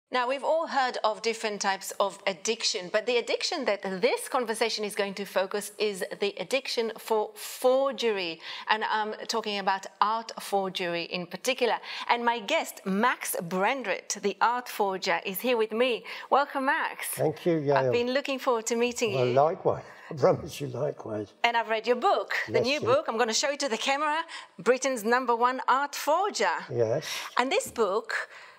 Now, we've all heard of different types of addiction, but the addiction that this conversation is going to focus is the addiction for forgery. And I'm talking about art forgery in particular. And my guest, Max Brandrett, the art forger, is here with me. Welcome, Max. Thank you, Yael. I've been looking forward to meeting you. Well, likewise. I promise you likewise. And I've read your book, the new book. I'm going to show it to the camera, Britain's #1 art forger. Yes. And this book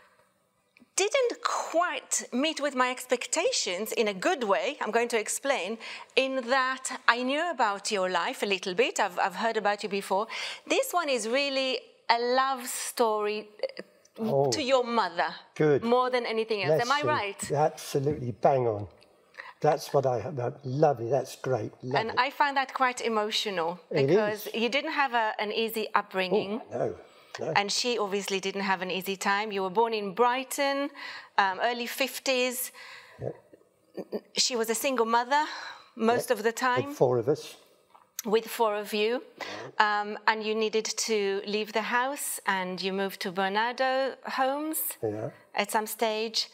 didn't quite meet with my expectations in a good way. I'm going to explain, in that I knew about your life a little bit. I've heard about you before. This one is really a love story to your mother. Good. More than anything else. Am I right? Absolutely bang on. That's what I lovely. That's great. And I find that quite emotional because you didn't have an easy upbringing. Oh, no. No. And she obviously didn't have an easy time. You were born in Brighton, early 50s. Yep. She was a single mother most of the time. With 4 of us. With 4 of you. And you needed to leave the house and you moved to Bernardo Homes at some stage.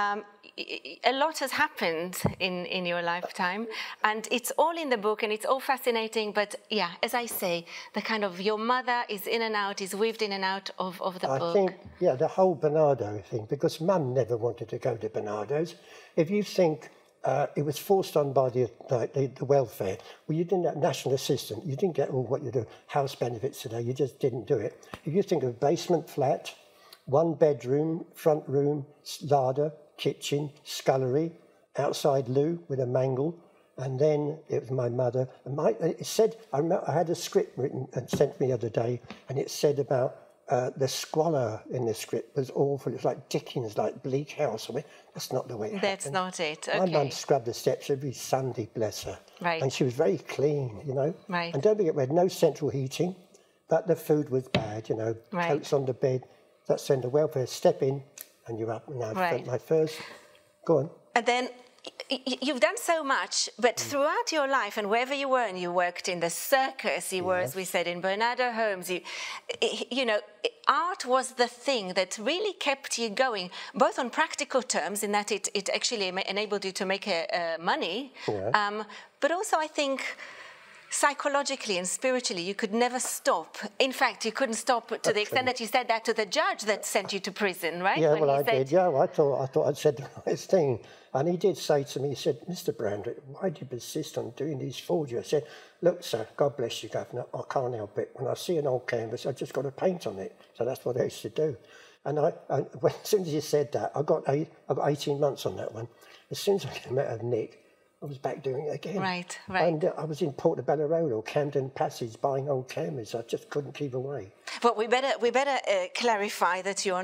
A lot has happened in your lifetime, and it's all in the book, and it's all fascinating. But yeah, as I say, the kind of your mother is in and out, is weaved in and out of the book. I think, yeah, the whole Bernardo thing, because Mum never wanted to go to Bernardo's. If you think it was forced on by the welfare, well, you didn't have national assistance, you didn't get all what you do, house benefits today, you just didn't do it. If you think of basement flat, 1 bedroom, front room, larder, kitchen, scullery, outside loo with a mangle, and then it was my mother. And it said, I had a script written and sent me the other day, and it said about the squalor in the script was awful. It was like Dickens, like Bleak House. I mean, that's not the way it happened. That's not it. Okay. My mum scrubbed the steps every Sunday, bless her. Right. And she was very clean, you know. Right. And don't forget, we had no central heating, but the food was bad, you know. Right. Coats on the bed. That's send the welfare, step in, and you're up. And I spent my first. Go on. And then you've done so much, but throughout your life and wherever you were, and you worked in the circus, you were, as we said, in Bernardo Homes, you know, art was the thing that really kept you going, both on practical terms, in that it actually enabled you to make money, but also I think psychologically and spiritually, you could never stop. In fact, you couldn't stop to the extent that you said that to the judge that sent you to prison, right? Yeah, well, I did. Yeah, I thought I'd said the right thing. And he did say to me, he said, Mr. Brandrett, why do you persist on doing these forgeries? I said, look, sir, God bless you, Governor, I can't help it. When I see an old canvas, I just got to paint on it. So that's what I used to do. And as soon as he said that, I got 18 months on that one. As soon as I came out of Nick, I was back doing it again. Right. And I was in Portobello Road or Camden Passage buying old cameras. I just couldn't keep away. But we better clarify that you're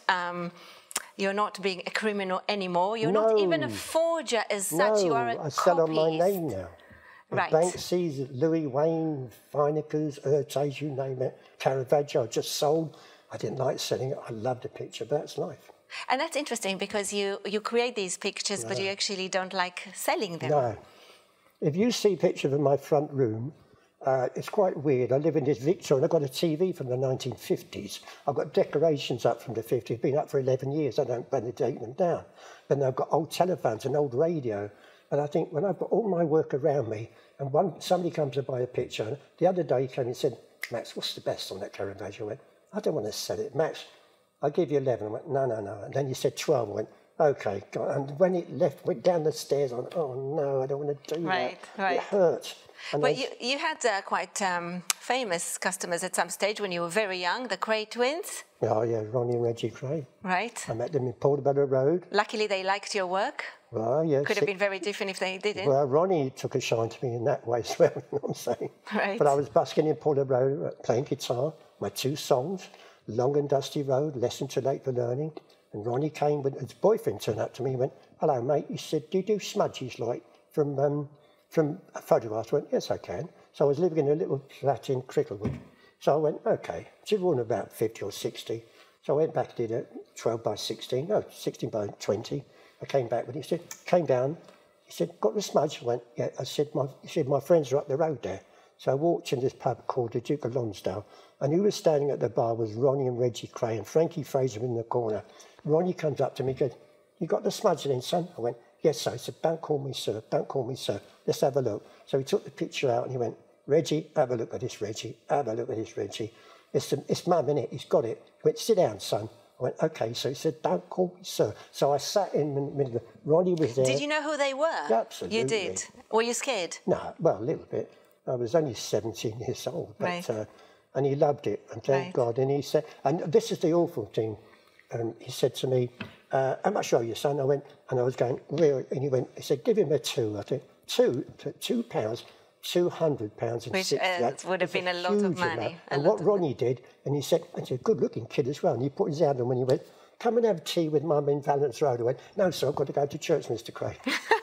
not being a criminal anymore. You're not even a forger as such. You are a I sell on my name now. Right. Banksy's, Louis Wayne, Feineker's, Ertes, you name it. Caravaggio, I just sold. I didn't like selling it. I loved the picture, but that's life. And that's interesting because you create these pictures, but you actually don't like selling them. No. If you see a picture of my front room, it's quite weird. I live in this Victorian. I've got a TV from the 1950s. I've got decorations up from the 50s. Been up for 11 years. I don't bother taking them down. Then I've got old telephones and old radio. And I think when I've got all my work around me, and somebody comes to buy a picture, the other day he came and said, Max, what's the best on that Caravaggio? I went, I don't want to sell it. Max, I'll give you 11. I went, no. And then he said 12. I went, OK. And when it went down the stairs, I went, oh, no, I don't want to do that. Right. It hurt. And but you had quite famous customers at some stage when you were very young, the Cray twins. Oh, yeah, Ronnie and Reggie Cray. Right. I met them in Portobello Road. Luckily, they liked your work. Well, yeah. Could have been very different if they didn't. Well, Ronnie took a shine to me in that way as well, you know what I'm saying? Right. But I was busking in Portobello Road, playing guitar, my 2 songs, Long and Dusty Road, Lesson Too Late for Learning. And Ronnie came, with his boyfriend turned up to me and went, hello, mate. He said, do you do smudges like from photographs? I went, yes, I can. So I was living in a little flat in Cricklewood. So I went, OK. She was about 50 or 60. So I went back and did it 12 by 16, no, 16 by 20. I came back with it. He said, came down. He said, got the smudge? I went, yeah. He said, my friends are up the road there. So I walked in this pub called the Duke of Lonsdale, and who was standing at the bar was Ronnie and Reggie Cray and Frankie Fraser in the corner. Ronnie comes up to me and goes, you got the smudging in, son? I went, yes, sir. He said, don't call me sir, don't call me sir. Let's have a look. So he took the picture out and he went, Reggie, have a look at this, Reggie. Have a look at this, Reggie. It's mum, innit? He's got it. He went, sit down, son. I went, OK. So he said, don't call me sir. So I sat in the middle of Ronnie was there. Did you know who they were? Yeah, absolutely. You did? Were you scared? No, well, a little bit. I was only 17 years old. But, right. And he loved it, and thank God. And he said, and this is the awful thing. He said to me, how much are you, son? I went, and I was going, where? And he said, give him a two. I think, £2, £200 Which would have been a lot of money. And what Ronnie did, and he said, and he's a good-looking kid as well, and he put his hand on when he went, come and have tea with Mum in Valence Road. I went, no, sir, I've got to go to church, Mr. Craig.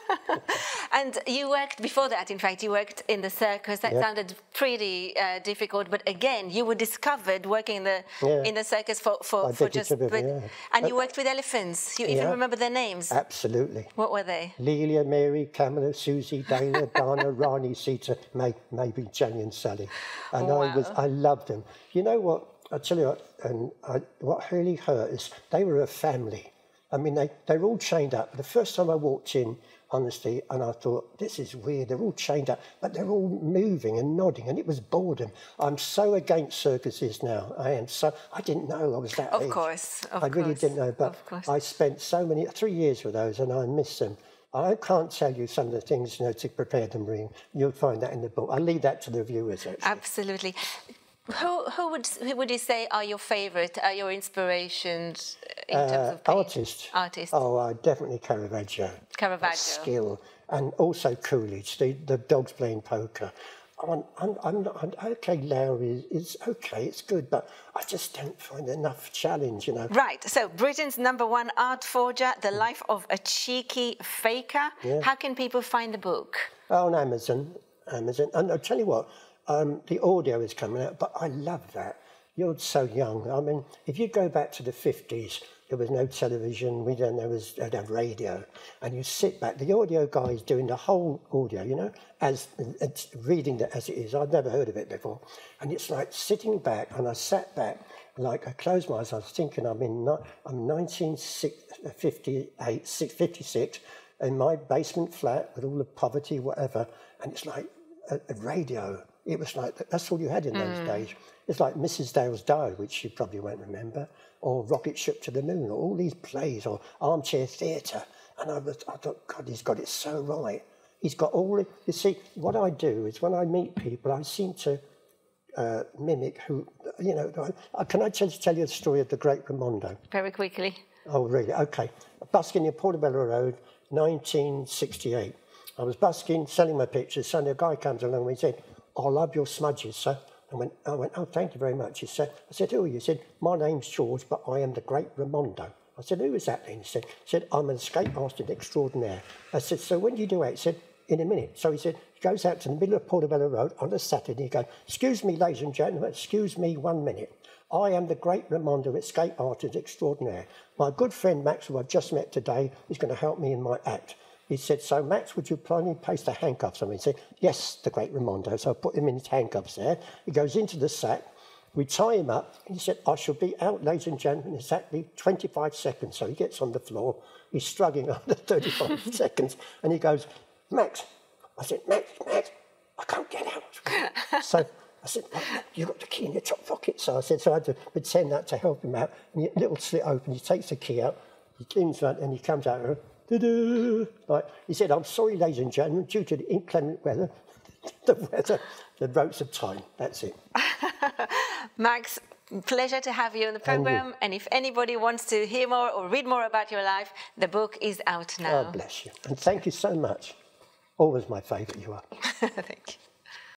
And you worked, before that, in fact, you worked in the circus. That sounded pretty difficult, but again, you were discovered working in the circus for just... And you worked with elephants. You even remember their names? Absolutely. What were they? Lelia, Mary, Camilla, Susie, Dana, Dana, Rani, Sita, maybe Jenny and Sally. And I loved them. You know what? I tell you what, what really hurt is they were a family. I mean, they were all chained up. The first time I walked in, honestly, and I thought, this is weird. They're all chained up, but they're all moving and nodding, and it was boredom. I'm so against circuses now. I am so... I didn't know I was that age. Of course. I really didn't know, but I spent 3 years with those, and I miss them. I can't tell you some of the things, to prepare them. You'll find that in the book. I'll leave that to the viewers, actually. Absolutely. Who would you say are your favourite, your inspirations in terms of paint? Artists. Oh, definitely Caravaggio. Caravaggio. Skill. And also Coolidge, the dogs playing poker. I'm okay, Lowry is okay, it's good, but I just don't find enough challenge, Right, so Britain's #1 art forger, The Life of a Cheeky Faker. Yeah. How can people find the book? On Amazon. And I'll tell you what, the audio is coming out, but I love that. You're so young. I mean, if you go back to the 50s, there was no television, they'd have radio, and you sit back, the audio guy is doing the whole audio, as it's reading it as it is. I'd never heard of it before. And it's like sitting back, and I sat back, like I closed my eyes, I was thinking I'm 1958, 56, in my basement flat with all the poverty, whatever, and it's like a radio. It was like, that's all you had in those days. It's like Mrs. Dale's Diary, which you probably won't remember, or Rocket Ship to the Moon, or all these plays, or Armchair Theatre. And I thought, God, he's got it so right. He's got all it. You see, what I do is when I meet people, I seem to mimic who, can I just tell you the story of the great Raimondo? Very quickly. Oh, really? OK. Busking in Portobello Road, 1968. I was busking, selling my pictures, so a guy comes along and he said, I love your smudges, sir. I went, oh, thank you very much. I said, who are you? He said, my name's George, but I am the great Raimondo. I said, who is that then? He said, I'm an escape artist extraordinaire. I said, so when do you do it? He said, in a minute. So he said, he goes out to the middle of Portobello Road on a Saturday. He goes, excuse me, ladies and gentlemen, excuse me 1 minute. I am the great Raimondo, escape artist extraordinaire. My good friend Max, who I've just met today, is going to help me in my act. He said, so Max, would you kindly place the handcuffs on me? He said, yes, the great Raimondo. So I put him in his handcuffs there. He goes into the sack. We tie him up. He said, I shall be out, ladies and gentlemen, in exactly 25 seconds. So he gets on the floor. He's struggling after 35 seconds. And he goes, Max. I said, Max, I can't get out. So I said, you've got the key in your top pocket. So I had to pretend that to help him out. And the little slit open. He takes the key out. He cleans that and he comes out. Like he said, I'm sorry, ladies and gentlemen, due to the inclement weather, the ropes of time. That's it. Max, pleasure to have you on the programme. And if anybody wants to hear more or read more about your life, the book is out now. God bless you. And thank you so much. Always my favourite you are. Thank you.